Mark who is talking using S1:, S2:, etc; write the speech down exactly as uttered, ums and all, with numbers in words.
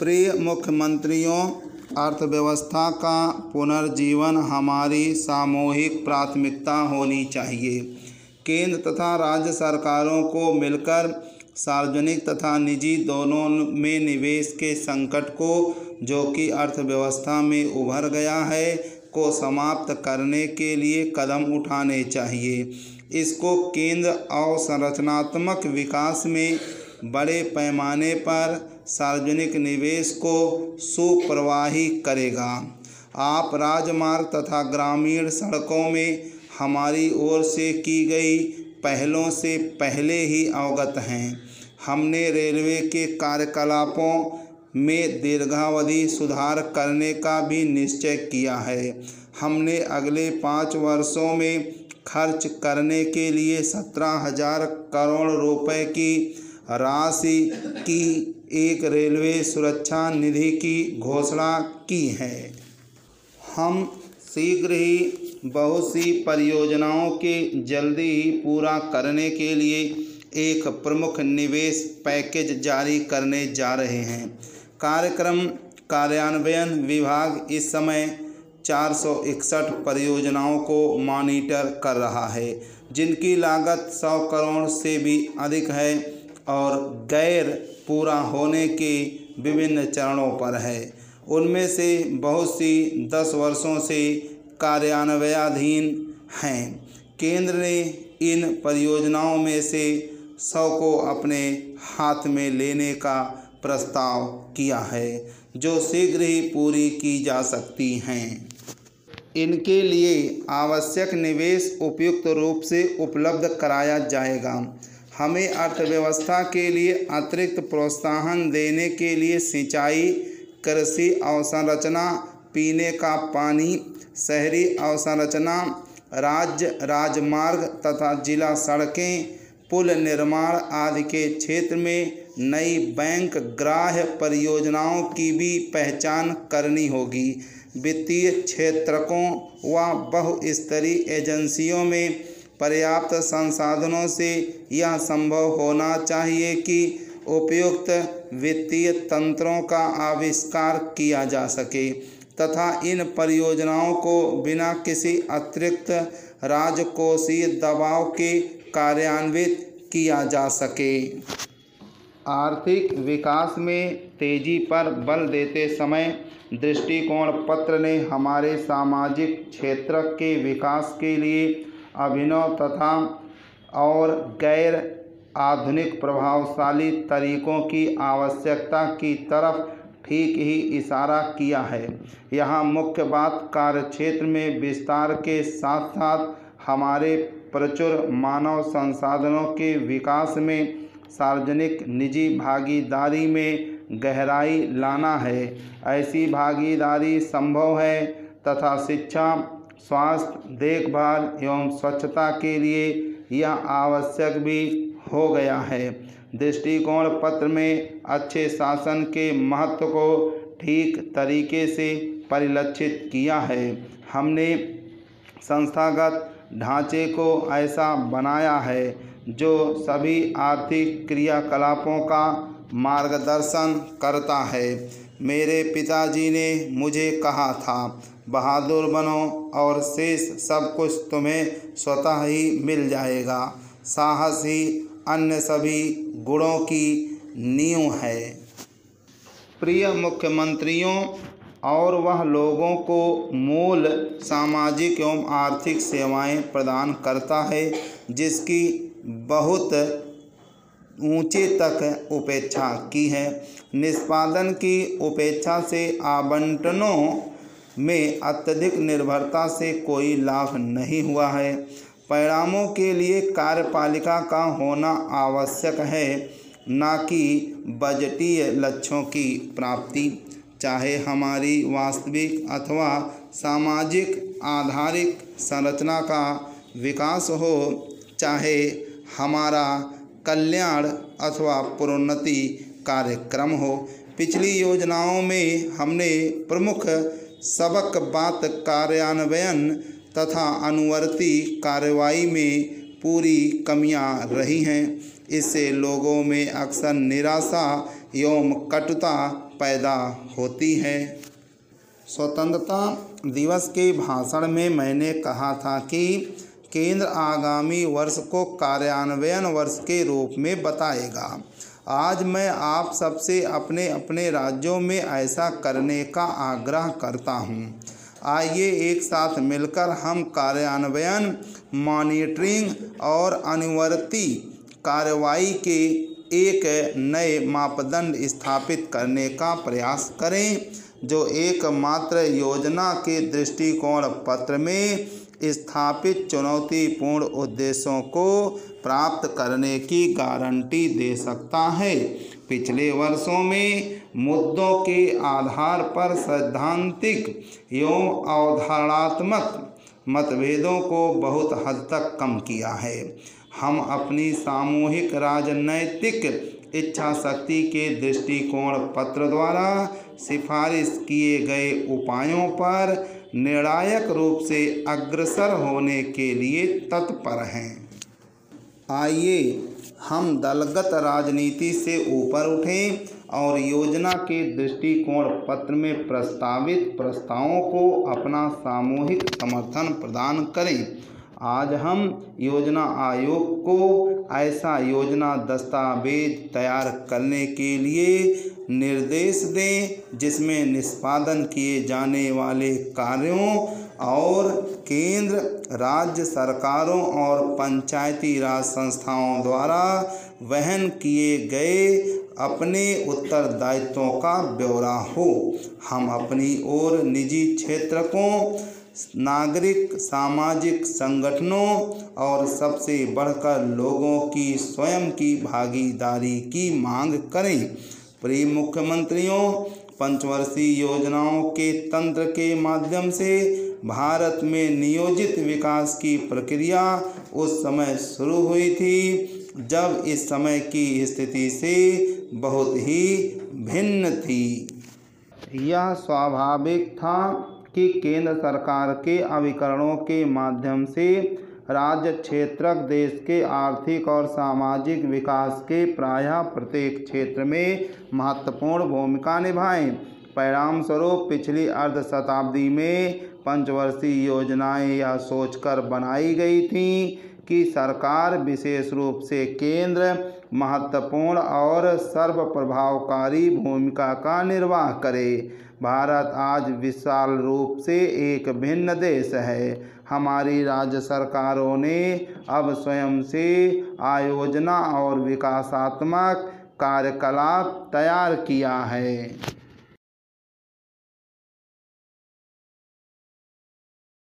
S1: प्रिय मुख्यमंत्रियों, अर्थव्यवस्था का पुनर्जीवन हमारी सामूहिक प्राथमिकता होनी चाहिए। केंद्र तथा राज्य सरकारों को मिलकर सार्वजनिक तथा निजी दोनों में निवेश के संकट को, जो कि अर्थव्यवस्था में उभर गया है, को समाप्त करने के लिए कदम उठाने चाहिए। इसको केंद्र अवसंरचनात्मक विकास में बड़े पैमाने पर सार्वजनिक निवेश को सुप्रवाही करेगा। आप राजमार्ग तथा ग्रामीण सड़कों में हमारी ओर से की गई पहलों से पहले ही अवगत हैं। हमने रेलवे के कार्यकलापों में दीर्घावधि सुधार करने का भी निश्चय किया है। हमने अगले पाँच वर्षों में खर्च करने के लिए सत्रह हजार करोड़ रुपए की राशि की एक रेलवे सुरक्षा निधि की घोषणा की है। हम शीघ्र ही बहुत सी परियोजनाओं के जल्दी ही पूरा करने के लिए एक प्रमुख निवेश पैकेज जारी करने जा रहे हैं। कार्यक्रम कार्यान्वयन विभाग इस समय चार सौ इकसठ परियोजनाओं को मॉनिटर कर रहा है, जिनकी लागत सौ करोड़ से भी अधिक है और गैर पूरा होने के विभिन्न चरणों पर है। उनमें से बहुत सी दस वर्षों से कार्यान्वयनाधीन हैं। केंद्र ने इन परियोजनाओं में से सौ को अपने हाथ में लेने का प्रस्ताव किया है, जो शीघ्र ही पूरी की जा सकती हैं। इनके लिए आवश्यक निवेश उपयुक्त रूप से उपलब्ध कराया जाएगा। हमें अर्थव्यवस्था के लिए अतिरिक्त प्रोत्साहन देने के लिए सिंचाई, कृषि अवसंरचना, पीने का पानी, शहरी अवसंरचना, राज्य राजमार्ग तथा जिला सड़कें, पुल निर्माण आदि के क्षेत्र में नई बैंक ग्राह्य परियोजनाओं की भी पहचान करनी होगी। वित्तीय क्षेत्रकों व बहुस्तरीय एजेंसियों में पर्याप्त संसाधनों से यह संभव होना चाहिए कि उपयुक्त वित्तीय तंत्रों का आविष्कार किया जा सके तथा इन परियोजनाओं को बिना किसी अतिरिक्त राजकोषीय दबाव के कार्यान्वित किया जा सके। आर्थिक विकास में तेजी पर बल देते समय दृष्टिकोण पत्र ने हमारे सामाजिक क्षेत्र के विकास के लिए अभिनव तथा और गैर आधुनिक प्रभावशाली तरीकों की आवश्यकता की तरफ ठीक ही इशारा किया है। यहाँ मुख्य बात कार्यक्षेत्र में विस्तार के साथ साथ हमारे प्रचुर मानव संसाधनों के विकास में सार्वजनिक निजी भागीदारी में गहराई लाना है। ऐसी भागीदारी संभव है तथा शिक्षा, स्वास्थ्य, देखभाल एवं स्वच्छता के लिए यह आवश्यक भी हो गया है। दृष्टिकोण पत्र में अच्छे शासन के महत्व को ठीक तरीके से परिलक्षित किया है। हमने संस्थागत ढांचे को ऐसा बनाया है जो सभी आर्थिक क्रियाकलापों का मार्गदर्शन करता है। मेरे पिताजी ने मुझे कहा था, बहादुर बनो और शेष सब कुछ तुम्हें स्वतः ही मिल जाएगा। साहस ही अन्य सभी गुणों की नींव है। प्रिय मुख्यमंत्रियों, और वह लोगों को मूल सामाजिक एवं आर्थिक सेवाएं प्रदान करता है जिसकी बहुत ऊंचे तक उपेक्षा की है। निष्पादन की उपेक्षा से आवंटनों में अत्यधिक निर्भरता से कोई लाभ नहीं हुआ है। परिणामों के लिए कार्यपालिका का होना आवश्यक है, न कि बजटीय लक्ष्यों की प्राप्ति। चाहे हमारी वास्तविक अथवा सामाजिक आधारित संरचना का विकास हो, चाहे हमारा कल्याण अथवा प्रोन्नति कार्यक्रम हो। पिछली योजनाओं में हमने प्रमुख सबक बात कार्यान्वयन तथा अनुवर्ती कार्रवाई में पूरी कमियां रही हैं। इससे लोगों में अक्सर निराशा एवं कटुता पैदा होती है। स्वतंत्रता दिवस के भाषण में मैंने कहा था कि केंद्र आगामी वर्ष को कार्यान्वयन वर्ष के रूप में बताएगा। आज मैं आप सबसे अपने अपने राज्यों में ऐसा करने का आग्रह करता हूँ। आइए एक साथ मिलकर हम कार्यान्वयन, मॉनिटरिंग और अनुवर्ती कार्रवाई के एक नए मापदंड स्थापित करने का प्रयास करें, जो एकमात्र योजना के दृष्टिकोण पत्र में स्थापित चुनौतीपूर्ण उद्देश्यों को प्राप्त करने की गारंटी दे सकता है। पिछले वर्षों में मुद्दों के आधार पर सैद्धांतिक एवं अवधारणात्मक मतभेदों को बहुत हद तक कम किया है। हम अपनी सामूहिक राजनैतिक इच्छा शक्ति के दृष्टिकोण पत्र द्वारा सिफारिश किए गए उपायों पर निर्णायक रूप से अग्रसर होने के लिए तत्पर हैं। आइए हम दलगत राजनीति से ऊपर उठें और योजना के दृष्टिकोण पत्र में प्रस्तावित प्रस्तावों को अपना सामूहिक समर्थन प्रदान करें। आज हम योजना आयोग को ऐसा योजना दस्तावेज तैयार करने के लिए निर्देश दें जिसमें निष्पादन किए जाने वाले कार्यों और केंद्र, राज्य सरकारों और पंचायती राज संस्थाओं द्वारा वहन किए गए अपने उत्तरदायित्वों का ब्यौरा हो। हम अपनी ओर निजी क्षेत्रकों, नागरिक सामाजिक संगठनों और सबसे बढ़कर लोगों की स्वयं की भागीदारी की मांग करें। प्रिय मुख्यमंत्रियों, पंचवर्षीय योजनाओं के तंत्र के माध्यम से भारत में नियोजित विकास की प्रक्रिया उस समय शुरू हुई थी जब इस समय की स्थिति से बहुत ही भिन्न थी। यह स्वाभाविक था कि केंद्र सरकार के अभिकरणों के माध्यम से राज्य क्षेत्रक देश के आर्थिक और सामाजिक विकास के प्रायः प्रत्येक क्षेत्र में महत्वपूर्ण भूमिका निभाएं। परिणाम स्वरूप पिछली अर्ध शताब्दी में पंचवर्षीय योजनाएं यह सोचकर बनाई गई थीं कि सरकार विशेष रूप से केंद्र महत्वपूर्ण और सर्वप्रभावकारी भूमिका का निर्वाह करे। भारत आज विशाल रूप से एक भिन्न देश है। हमारी राज्य सरकारों ने अब स्वयं से आयोजना और विकासात्मक कार्यकलाप तैयार किया है।